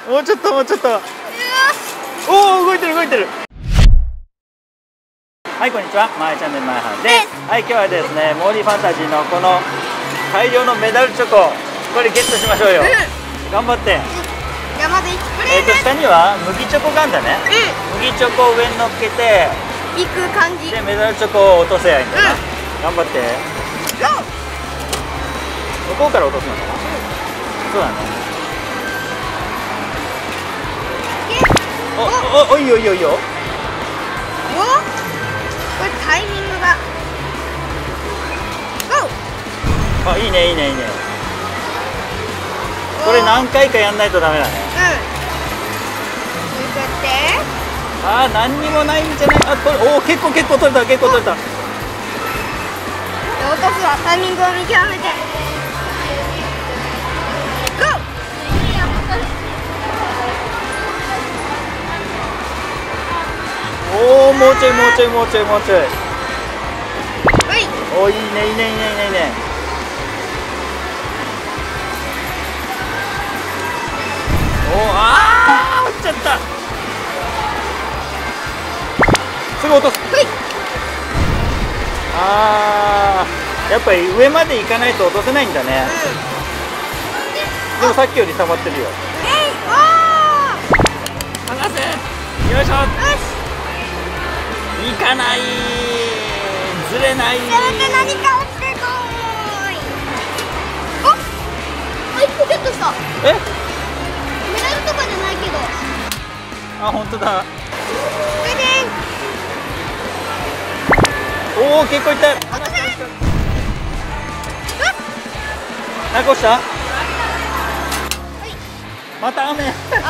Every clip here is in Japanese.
もうちょっともうちょっと。おお動いてる動いてる。はいこんにちは、まえチャンネルまえはんです。はい今日はですねモーリーファンタジーのこの大量のメダルチョコこれゲットしましょうよ。頑張って。下には麦チョコがあんだね。麦チョコを上に乗っけていく感じでメダルチョコを落とせやいいんだな。頑張って。向こうから落とすのかな。そうだね。おいいよいいよいいよ。 これタイミングがあいいねいいねいいね。これ何回かやんないとダメだね。あー何にもないんじゃない。あおお結構取れた結構取れた。 落とすわ。タイミングを見極めておおもうちょいもうちょいもうちょいもうちょい。おいいねいいねいいねいいねいいね。おあー落ちちゃった。すぐ落とす。あーやっぱり上まで行かないと落とせないんだね。でもさっきより溜まってるよ。離せ。よいしょ。行かない。ずれない。 何か落ちてこーい。1個ゲットした。メダルとかじゃないけど。 あ本当だ。おお結構いった。何個した？また雨。よし。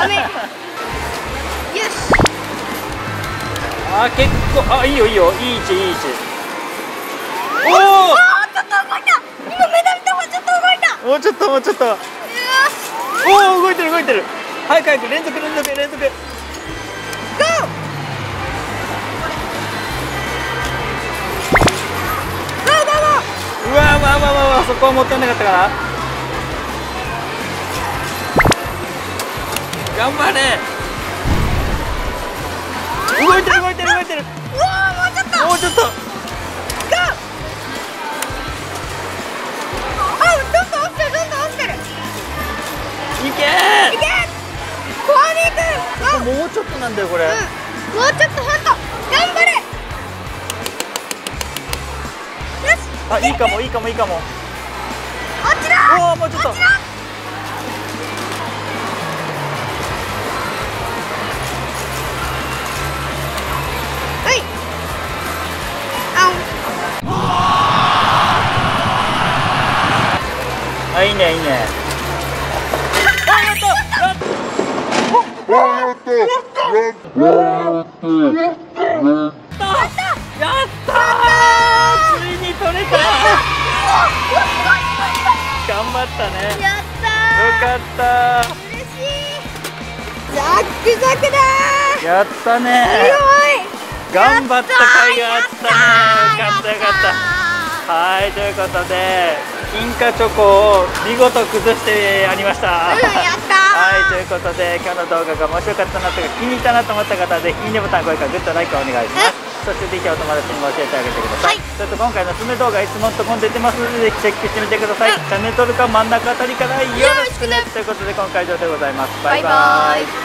あ結構いいよいいよいい位置いい位置。おお。ちょっと動いた。今メダル玉ちょっと動いた。もうちょっともうちょっと。おお動いてる動いてる。早く早く連続。ゴー。うわそこはもったいなかったかな。頑張れ。動いてる。もうちょっと。 どんどん落ちてる。 いけもうちょっとなんだよこれ。 もうちょっとほんと頑張れ。よし。 あいいかも。 落ちろ。 おおもうちょっと。あいいねいいね。やったついに取れた。頑張ったね。 やったよかった。 嬉しい。ザックザクだやったね。頑張った甲斐があったね。よかった。はいということで金貨チョコを見事崩してやりました。 やったはいということで今日の動画が面白かったなとか気に入ったなと思った方はぜひいいねボタン、高評価、グッド、ライクお願いします。そしてぜひお友達にも教えてあげてください。それと今回のおすすめ動画いつもとこん出てますのでぜひチェックしてみてください。チャンネル登録は真ん中あたりからよろしくね。ということで今回以上でございます。バイバイ。